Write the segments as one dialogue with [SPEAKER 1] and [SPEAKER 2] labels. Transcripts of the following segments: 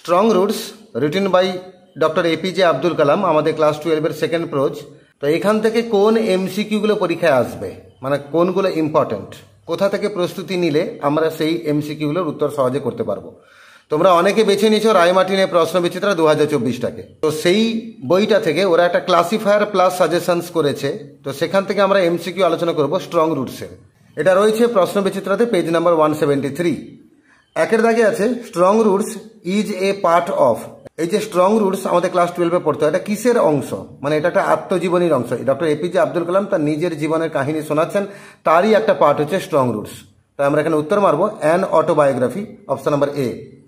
[SPEAKER 1] Strong roots written by doctor APJ Abdul Kalam, আমাদের class 12-এর second pros. তো এখান থেকে কোন এমসিকিউগুলো পরীক্ষায় আসবে, মানে কোনগুলো ইম্পর্টেন্ট, কোথা থেকে প্রস্তুতি নিলে আমরা সেই এমসিকিউগুলোর উত্তর সহজে করতে পারবো। তোমরা অনেকে বেছে নিয়েছো রায়মার্টিনের প্রশ্ন বিচিত্রা 2024টাকে। তো সেই বইটা থেকে ওরা একটা ক্লাসিফায়ার প্লাস সাজেশনস করেছে। তো সেখান থেকে আমরা এমসিকিউ আলোচনা করব স্ট্রং রুটসের। এটা রয়েছে প্রশ্ন বিচিত্রাতে পেজ নাম্বার 173। একের দাগে আছে strong roots is a part of. এই যে স্ট্রং রুটস আমাদের ক্লাস 12-এ পড়তে হয়, এটা কিসের অংশ, মানে এটা একটা আত্মজীবনীর অংশ। ডক্টর এপিজে আব্দুল কালাম তার নিজের জীবনের কাহিনী শোনাচ্ছেন, তারই একটা পার্ট হচ্ছে স্ট্রং রুটস। তাই আমরা এখানে উত্তর মারবো an autobiography, option number A.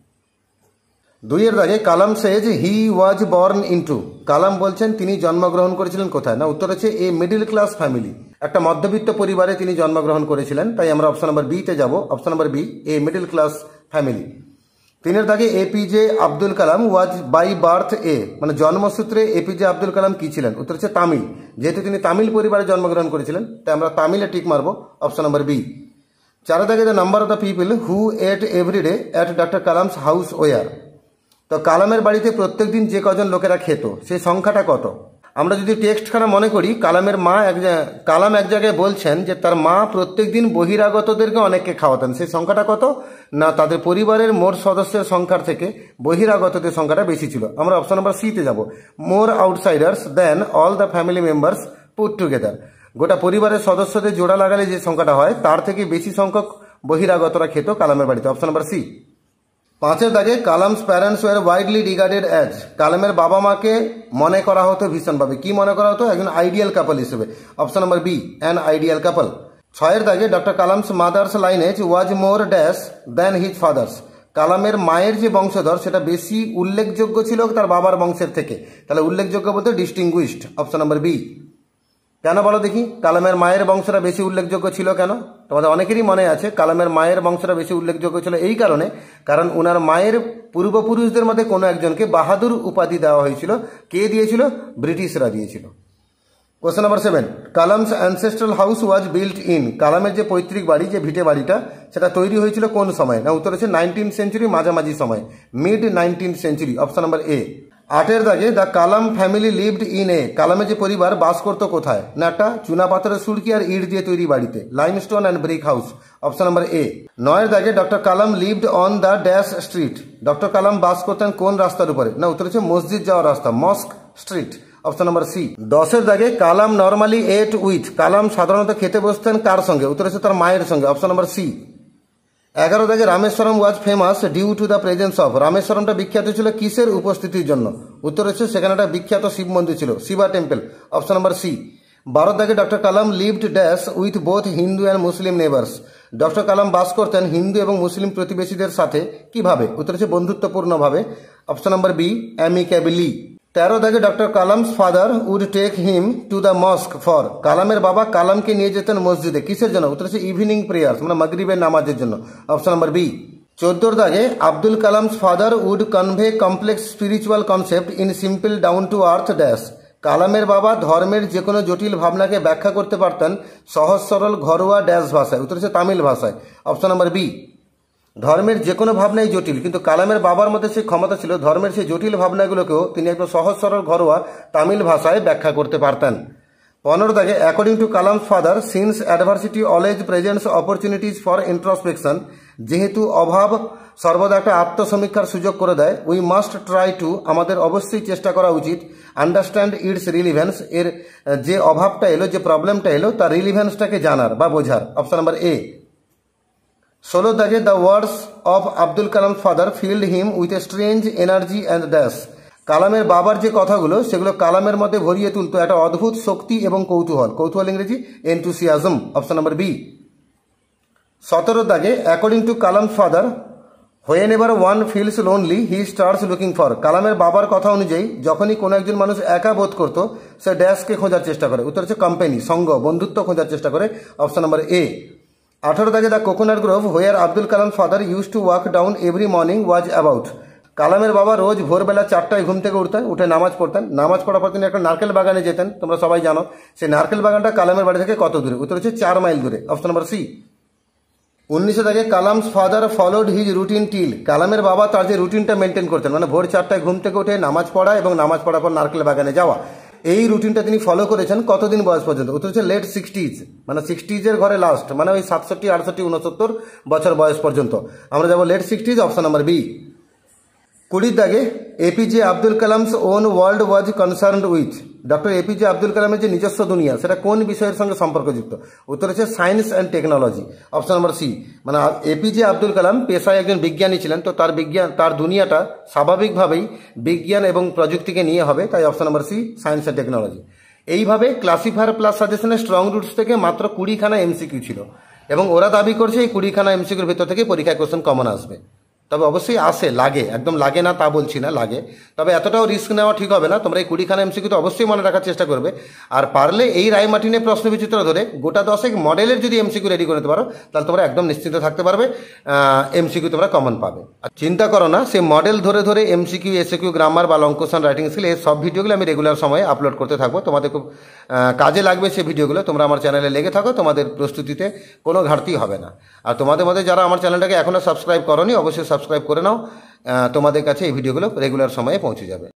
[SPEAKER 1] দুইয়ের দাগে কালাম সেজ হি ওয়াজ বর্ন ইনটু। কালাম বলছেন তিনি জন্মগ্রহণ করেছিলেন কোথায়, না উত্তর হচ্ছে এ মিডল ক্লাস ফ্যামিলি, একটা মধ্যবিত্ত পরিবারে তিনি জন্মগ্রহণ করেছিলেন। তাই আমরা অপশন নাম্বার বি তে যাব, option number B, a middle class family. তিনের দাগে APJ Abdul Kalam was by birth a, মানে জন্মসূত্রে এপিজে আব্দুল কালাম কি ছিলেন, উত্তর হচ্ছে তামিল। যেহেতু তিনি তামিল পরিবারে জন্মগ্রহণ করেছিলেন, তাই আমরা তামিলে টিক মারবো, অপশন নাম্বার বি। চারের দাগে the number of the people who ate everyday at doctor Kalam's house was. তো কালামের বাড়িতে প্রত্যেক দিন যে কজন লোকেরা খেত সেই সংখ্যাটা কত। আমরা যদি টেক্সটখানা মনে করি, কালাম এক জায়গায় বলছেন যে তার মা প্রত্যেক দিন বহিরাগতদেরকে অনেককে খাওয়াতেন। সেই সংখ্যাটা কত, না তাদের পরিবারের মোট সদস্যের সংখ্যার থেকে বহিরাগতদের সংখ্যাটা বেশি ছিল। আমরা অপশন নাম্বার সি তে যাব, more outsiders than all the family members put together. গোটা পরিবারের সদস্যদের জোড়া লাগালে যে সংখ্যাটা হয় তার থেকে বেশি সংখ্যক বহিরাগতরা খেত কালামের বাড়িতে, অপশন নাম্বার সি। পাঁচের দাগে Kalam's parents were widely regarded as. কালামের বাবা মাকে মনে করা হতো ভীষণভাবে, কি মনে করা হতো, একজন আইডিয়াল কাপল হিসেবে, option number B, an ideal couple. ছয়ের দাগে doctor Kalam's mother's lineage was more dash than his father's. কালামের মায়ের যে বংশধর সেটা বেশি উল্লেখযোগ্য ছিল তার বাবার বংশের থেকে। তাহলে উল্লেখযোগ্য বলতে ডিস্টিংগুইশড, অপশন নাম্বার বি। কেন বলো দেখি, কালামের মায়ের বংশটা বেশি উল্লেখযোগ্য ছিল কেন? তোমাদের অনেকেরই মনে আছে কালামের মায়ের বংশটা বেশি উল্লেখযোগ্য ছিল এই কারণে, কারণ উনার মায়ের পূর্বপুরুষদের মধ্যে কোনো একজনকে বাহাদুর উপাধি দেওয়া হয়েছিল। কে দিয়েছিল? ব্রিটিশরা দিয়েছিল। Question number 7, Kalam's ancestral house was built in. কালামের যে পৈতৃক বাড়ি, যে ভিটে বাড়িটা, সেটা তৈরি হয়েছিল কোন সময়, না উত্তর হচ্ছে 19th সেঞ্চুরি, মাঝামাঝি সময়, mid 19th century, option number A. আটের দাগে the Kalam family lived in a. কালামের যে পরিবার বাস করতো কোথায়, না একটা চুনা পাথরের সুরকি আর ইট দিয়ে তৈরি বাড়িতে, limestone and brick house, option number A. নয়ের দাগে doctor Kalam lived on the dash street. Doctor কালাম বাস করতেন কোন রাস্তার উপরে, না উত্তর হচ্ছে মসজিদ যাওয়ার রাস্তা, mosque street, option number C. 10এর দাগে কালাম নর্মালি এট উইথ। কালাম সাধারণত খেতে বসতেন কার সঙ্গে, উত্তর হচ্ছে তার মায়ের সঙ্গে, অপশন নাম্বার সি। 11 দাগে Rameswaram was famous due to the presence of. রামেশ্বরমটা বিখ্যাত ছিল কিসের উপস্থিতির জন্য, উত্তর হচ্ছে সেখানে একটা বিখ্যাত শিব মন্দির ছিল, Shiva temple, option number C. 12 দাগে doctor Kalam lived dash with both Hindu and Muslim neighbours. ডক্টর কালাম বাস করতেন হিন্দু এবং মুসলিম প্রতিবেশীদের সাথে কিভাবে, উত্তর হচ্ছে বন্ধুত্বপূর্ণভাবে, অপশন নাম্বার বি, অ্যামিক্যাবলি। 13 দাগে doctor Kalam's father would take him to the mosque for. কালামের বাবা কালামকে নিয়ে যেতেন মসজিদে কিসের জন্য, উত্তর হচ্ছে ইভিনিং প্রেয়ার্স, মানে মাগরিবের নামাজের জন্য, অপশন নাম্বার বি। 14 দাগে Abdul Kalam's father would convey complex spiritual concept in simple down to earth dash. কালামের বাবা ধর্মের যে কোনো জটিল ভাবনাকে ব্যাখ্যা করতে পারতেন সহজ সরল ঘরোয়া ড্যাশ ভাষায়, উত্তর হচ্ছে তামিল ভাষায়, অপশন নাম্বার বি। ধর্মের যে কোনো ভাবনাই জটিল, কিন্তু কালামের বাবার মধ্যে সেই ক্ষমতা ছিল ধর্মের সেই জটিল ভাবনাগুলোকেও তিনি একদম সহজ সরল ঘরোয়া তামিল ভাষায় ব্যাখ্যা করতে পারতেন। 15 দাগে according to Kalam's father since adversity always presents opportunities for introspection. যেহেতু অভাব সর্বদা একটা আত্মসমীক্ষার সুযোগ করে দেয়, উই মাস্ট ট্রাই টু, আমাদের অবশ্যই চেষ্টা করা উচিত, আন্ডারস্ট্যান্ড ইটস রিলিভেন্স, এর যে অভাবটা এলো, যে প্রবলেমটা এলো তার রিলিভেন্সটাকে জানার বা বোঝার, অপশন নাম্বার এ। 16 দাগে the words of Abdul Kalam father filled him with a strange energy and dash. কালামের বাবার যে কথাগুলো সেগুলো কালামের মধ্যে ভরিয়ে তুলতো একটা অদ্ভুত শক্তি এবং কৌতূহল। কৌতূহল ইংরেজি এনথুসিয়াজম, অপশন নাম্বার বি। 17 দাগে according to Kalam father whenever one feels lonely he starts looking for. কালামের বাবার কথা অনুযায়ী যখনই কোনো একজন মানুষ একা বোধ করতো সে ড্যাশকে খোঁজার চেষ্টা করে, উত্তর হচ্ছে কোম্পানি, সঙ্গ, বন্ধুত্ব খোঁজার চেষ্টা করে, অপশন নাম্বার এ। 18 দাগে the coconut grove where Abdul Kalam father use to walk down every morning was about. কালামের বাবা রোজ ভোরবেলা 4টায় ঘুম থেকে উঠে নামাজ পড়তেন। নামাজ পড়ার পর তিনি একটা নারকেল বাগানে যেতেন, তোমরা সবাই জানো। সেই নারকেল বাগানটা কালামের বাড়ি থেকে কত দূরে, উত্তর হচ্ছে 4 মাইল দূরে, অপশন নাম্বার সি। 1900 থেকে Kalam's father followed his routine till, কালামের বাবা তার যে রুটিনটা মেনটেন করতেন, মানে ভোর 4টায় ঘুম থেকে উঠে নামাজ পড়া এবং নামাজ পড়ার পর নারকেল বাগানে যাওয়া, এই রুটিনটা তিনি ফলো করেছেন কতদিন বয়স পর্যন্ত? উত্তর হচ্ছে লেট 60s, মানে 60s ঘরে লাস্ট, মানে ওই 67, 68, 69 বছর বয়স পর্যন্ত। আমরা যাবো late 60s, option number B. 20 দাগে APJ Abdul Kalam's own world was concerned with, doctor APJ Abdul কালামের যে নিজস্ব দুনিয়া সেটা কোন বিষয়ের সঙ্গে সম্পর্কযুক্ত? উত্তর হচ্ছে science and technology, option number C. মানে এপিজে আব্দুল কালাম পেশায় একজন বিজ্ঞানী ছিলেন, তো তার দুনিয়াটা স্বাভাবিকভাবেই বিজ্ঞান এবং প্রযুক্তিকে নিয়ে হবে, তাই option number C science and technology. এইভাবে ক্লাসিফায়ার প্লাস সাজেশনের স্ট্রং রুটস থেকে মাত্র 20খানা এমসিকিউ ছিল এবং ওরা দাবি করছে এই 20খানা এমসিকিউর ভিতর থেকে পরীক্ষায় কোশ্চেন কমন আসবে। তবে অবশ্যই আসে, লাগে, একদম লাগে না তা বলছি না, লাগে, তবে এতটাও রিস্ক নেওয়া ঠিক হবে না। তোমরা এই 20খানা এমসিকিউ তো অবশ্যই মনে রাখার চেষ্টা করবে, আর পারলে এই রায় মার্টিনের প্রশ্ন বিচিত্র ধরে গোটা 10 মডেলের যদি এমসিকিউ রেডি করে নিতে পারো তাহলে তোমরা একদম নিশ্চিন্ত থাকতে পারবে এমসিকিউ তোমরা কমন পাবে। আর চিন্তা করো না, সে মডেল ধরে ধরে এমসিকিউ, এসএকিউ, গ্রামার বা লং কোশ্চেন, রাইটিং স্কিল, এই সব ভিডিওগুলো আমি রেগুলার সময়ে আপলোড করতে থাকবো। তোমাদের খুব কাজে লাগবে সেই ভিডিওগুলো, তোমরা আমার চ্যানেলে লেগে থাকো, তোমাদের প্রস্তুতিতে কোনো ঘাটতি হবে না। আর তোমাদের মধ্যে যারা আমার চ্যানেলটাকে এখনও সাবস্ক্রাইব করোনি অবশ্যই সাবস্ক্রাইব করে নাও, তোমাদের কাছে এই ভিডিওগুলো রেগুলার সময়ে পৌঁছে যাবে।